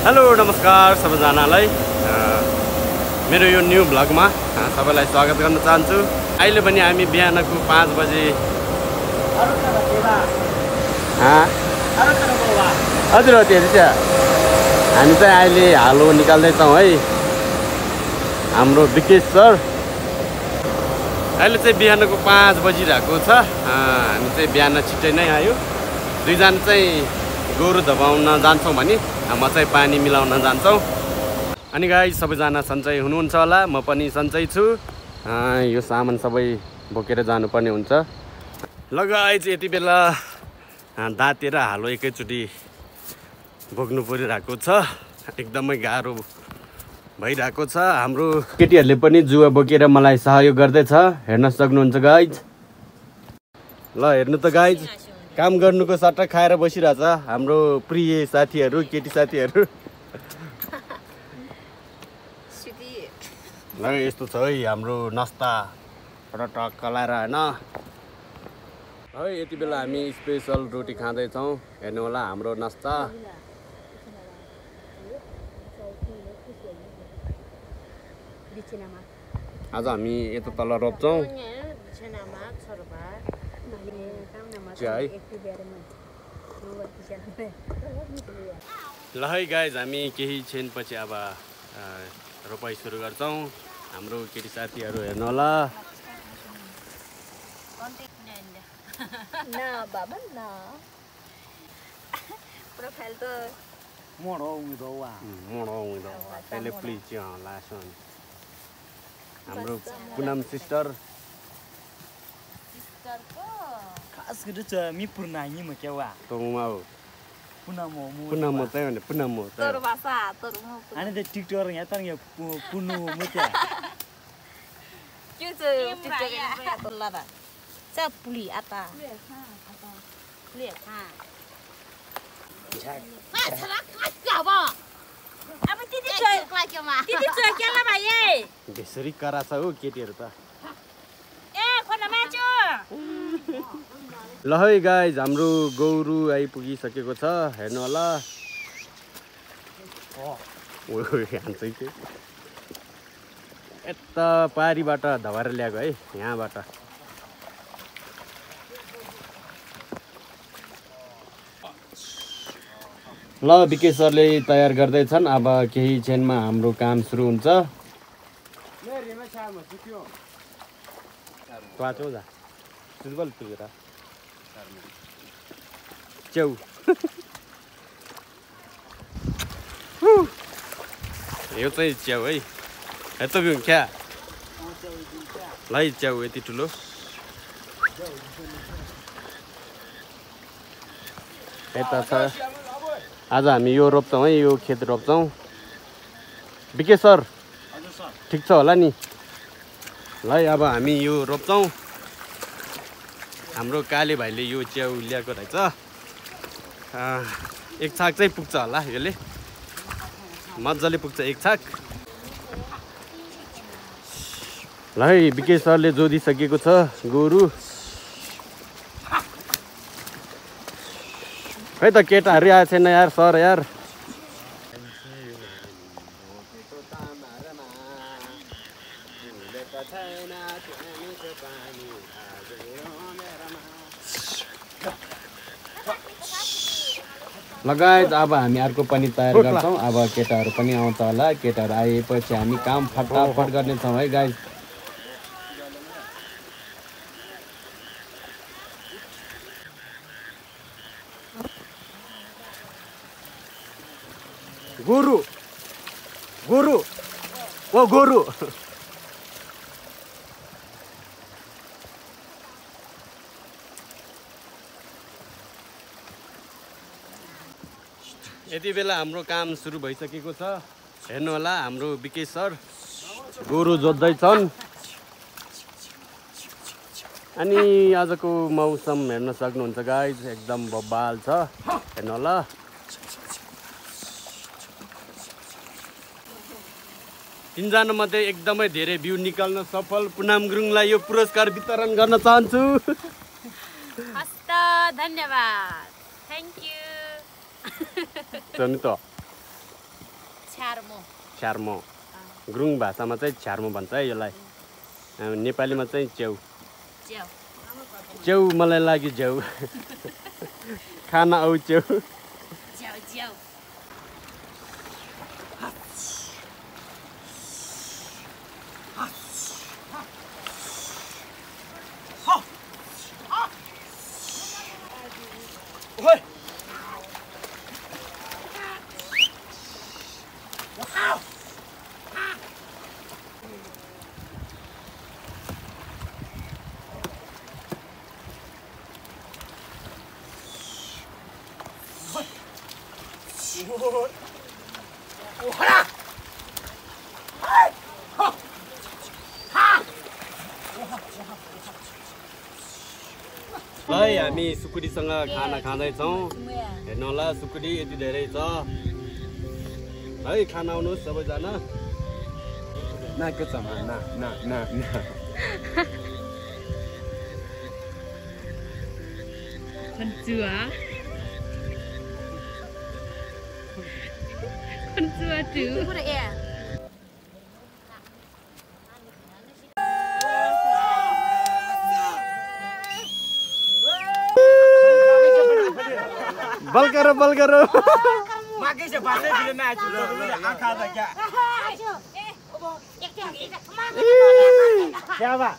Hello नमस्कार सबैजनालाई मेरो यो न्यू भ्लगमा सबैलाई स्वागत गर्न चाहन्छु। अहिले पनि हामी बिहानको 5 बजे हजुर हो त्यति छ। हामी चाहिँ अहिले हालो निकाल्दैछौँ है। हाम्रो विकेश सर अहिले चाहिँ बिहानको 5 बजिरहेको छ। हामी चाहिँ बिहान छिट्टै नै आयो। दुईजना चाहिँ गोरु धपाउन जान्छौँ भने म चाहिँ पानी मिलाउन जान्छौँ। अनि गाइस सबैजना सन्चै हुनुहुन्छ होला, म पनि सन्चै छु। यो सामान सबै बोकेर जानुपर्ने हुन्छ। ल गाइस यति बेला दाँतेर हालो एकैचोटि बोक्नु परिरहेको छ। एकदमै गाह्रो भइरहेको छ। हाम्रो केटीहरूले पनि जुवा बोकेर मलाई सहयोग गर्दैछ, हेर्न सक्नुहुन्छ गाइस। ल हेर्नु त गाइस, काम गर्नुको सट्टा खाएर बसिरहेछ हाम्रो प्रिय साथीहरू, केटी साथीहरू। ल यस्तो छ है हाम्रो नास्ता र टक्कलाएर होइन है। यति बेला हामी स्पेसल रोटी खाँदैछौँ, हेर्नु होला हाम्रो नास्ता। आज हामी यता तल रोप्छौँ चिया है। ल है गाइज हामी केही क्षणपछि अब रोपाइ सुरु गर्छौँ। हाम्रो केटी साथीहरू हेर्नु होला। हाम्रो पुनम सिस्टर खास गरेर चाहिँ मी पुर्नाही म क्या वा तोमा हो पुनम पुनम चाहिँ भने पुनम हो तोर भाषा तोर म अनि त टिकटक यहाँ त यहाँ पुनु म त्यहाँ के चाहिँ टिकटक यहाँ त ल त सब पुली आता पुली खा छला खा अब अब तिती चाहिँ क्लाकेमा तिती चाहिँ केला भाइ बेसरी करा छ हो केटीहरू त। ए खोला माछु ल है गाइज हाम्रो गौरु आइपुगिसकेको छ, हेर्नु होला। हान्छ के यता पारीबाट धवाएर ल्याएको है, यहाँबाट। ल विकेश सरले तयार गर्दैछन्। अब केही क्षणमा हाम्रो काम सुरु हुन्छ। च्याउ यो चाहिँ च्याउ है, यस्तो क्या ल च्याउ यति ठुलो। यता छ। आज हामी यो रोप्छौँ है, यो खेत रोप्छौँ। विकेश सर ठिक छ होला नि? ल अब हामी यो रोप्छौँ। हाम्रो काले भाइले यो च्याउ ल्याएको रहेछ। एक छाक चाहिँ पुग्छ होला, यसले मजाले पुग्छ एक छाक। ल है विकेश सरले जोदिसकेको छ गोरु। खै त केटाहरू आएको छैन यार सर यार। लगायत अब हामी अर्को पनि तयार गर्छौँ। अब केटाहरू पनि आउँछ होला। केटाहरू आएपछि हामी काम फटाफट गर्नेछौँ है गाइज। गोरु गोरु ओ गोरु यति बेला हाम्रो काम सुरु भइसकेको छ, हेर्नु होला। हाम्रो विकेश सर गोरु जोत्दैछन्। अनि आजको मौसम हेर्न सक्नुहुन्छ गाइज, एकदम बब्बाल छ, हेर्नु होला। तीनजना मध्ये एकदमै धेरै भ्यू निकाल्न सफल पुनम गुरुङलाई यो पुरस्कार वितरण गर्न चाहन्छु। हस्त धन्यवाद, थ्याङ्क यू। चल त छ्यार्मो गुरुङ भाषामा चाहिँ छ्यार्मो भन्छ है यसलाई नेपालीमा चाहिँ च्याउ च्याउ मलाई लाग्यो च्याउ खाना आउ च्याउ ल हामी सुकुटीसँग खाना खाँदैछौँ हेर्नु होला सुकुटी यति धेरै छ है खाना आउनुहोस् सबैजना नाको छ बल करो मागे से बाले बिले ना आछु आँखा त क्या क्या बा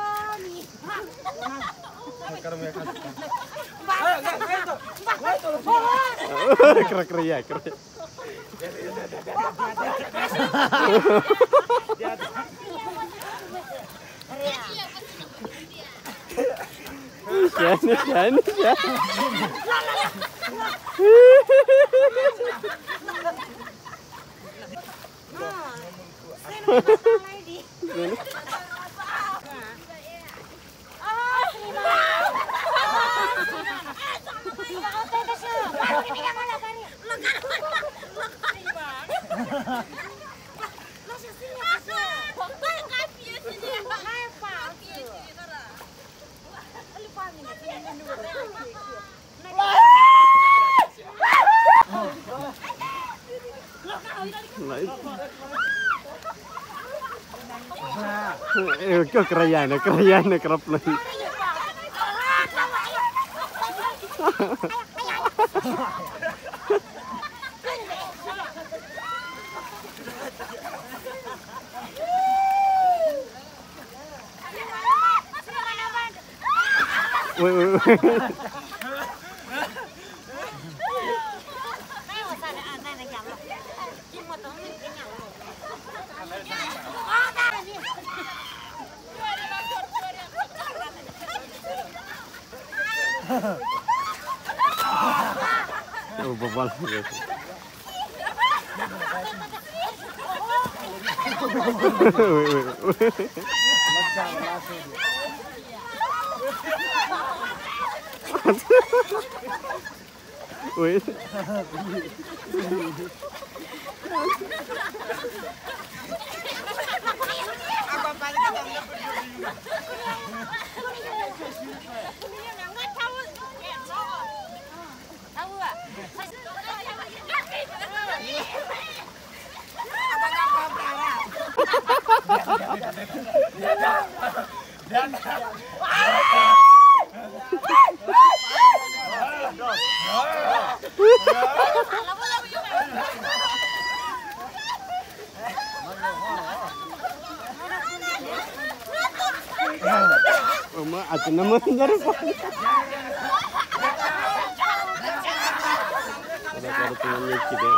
Kau kerajaan kerap lagi. Oh, bobal. Wait. Oma, aja naman dari sana. Ada temannya kita.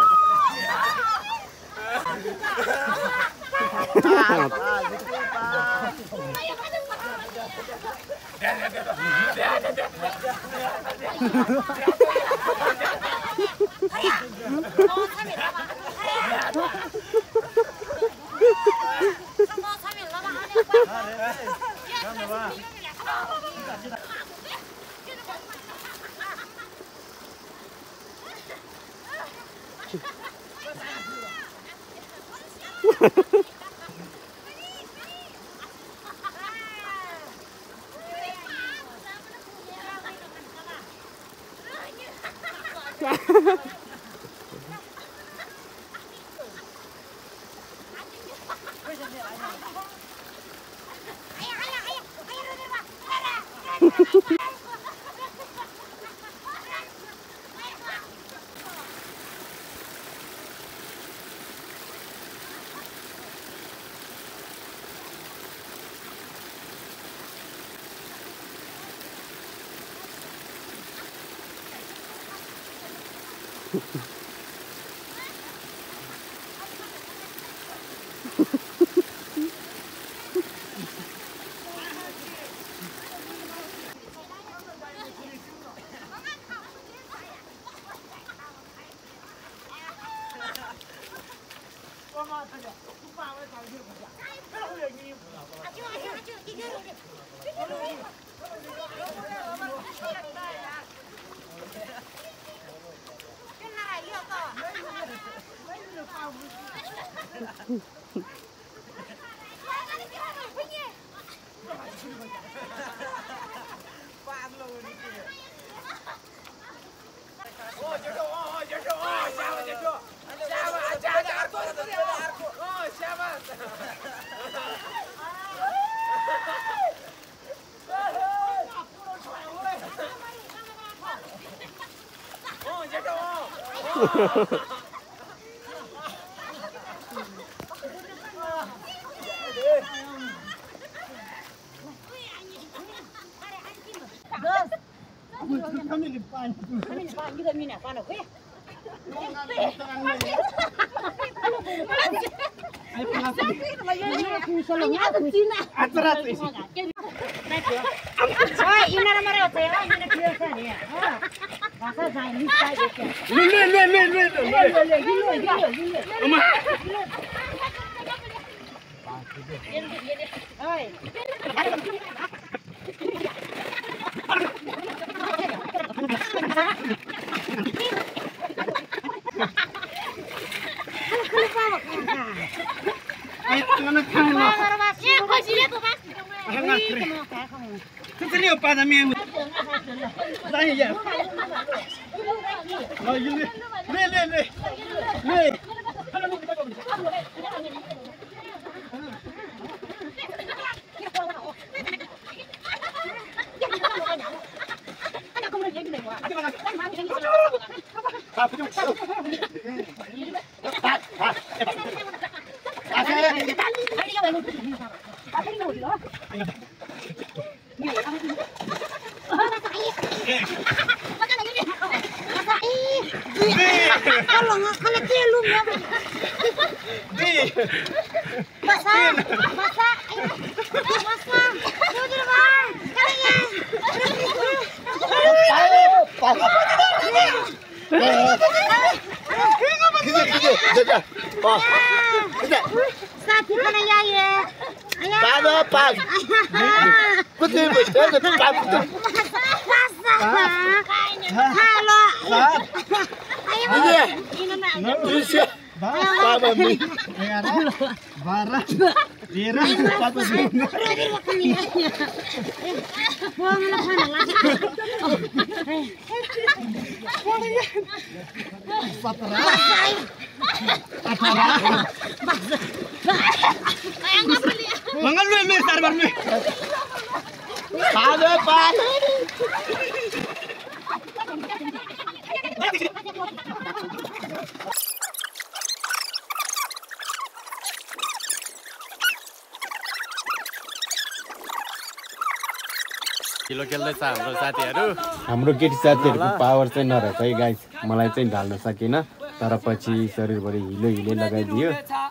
किलो खेल्दैछ हाम्रो साथीहरू हाम्रो केटी साथीहरूको पावर चाहिँ नरहेछ है गाइस मलाई चाहिँ ढाल्न सकिन तर पछि शरीरभरि हिलो हिलो लगाइदियो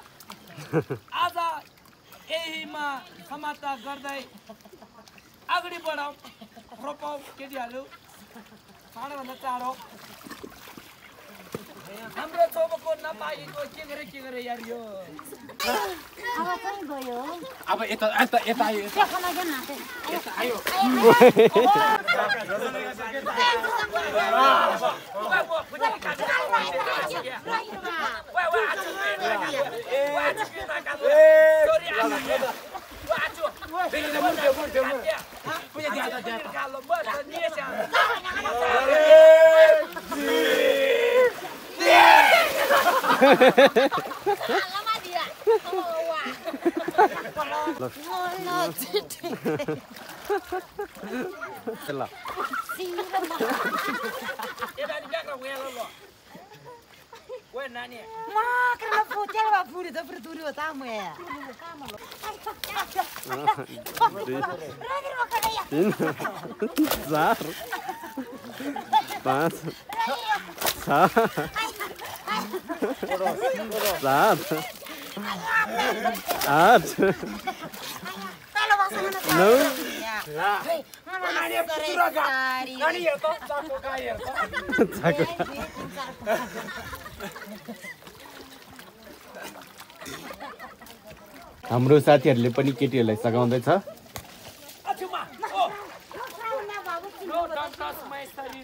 आज यहीमा समाप्त गर्दै अगाडि बढाउँ रोपाउँ केटीहरू चाँडोभन्दा चाँडो हाम्रो चौबको नपाएको के गरे यार यो अब यता आयो ल ए नानी ब्याकरा उया ल ओए नानी Karena putih lah puri itu berduri utama ya. तीन चार पाँच सात आठ नौ नानी पुरा गा नानी हेर त चाको गा हेर त हाम्रो साथीहरूले पनि केटीहरूलाई सघाउँदैछ अछुमा oh no don't touch my शरीर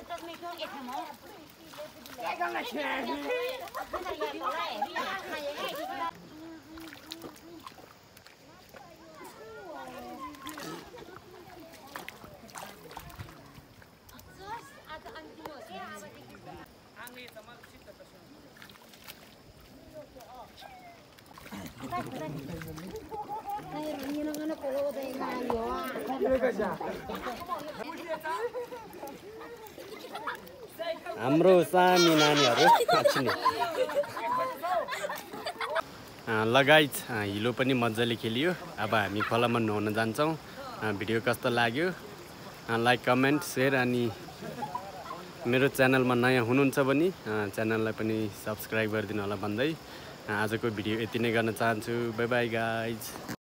हाम्रो सानी नानीहरू छिने लगायत हिलो पनि मजाले खेलियो। अब हामी खोलामा नुहाउन जान्छौँ। भिडियो कस्तो लाग्यो लाइक कमेन्ट सेयर अनि मेरो च्यानलमा नयाँ हुनुहुन्छ भने च्यानललाई पनि सब्सक्राइब गरिदिनु होला भन्दै आजको भिडियो यति नै गर्न चाहन्छु। Bye bye guys.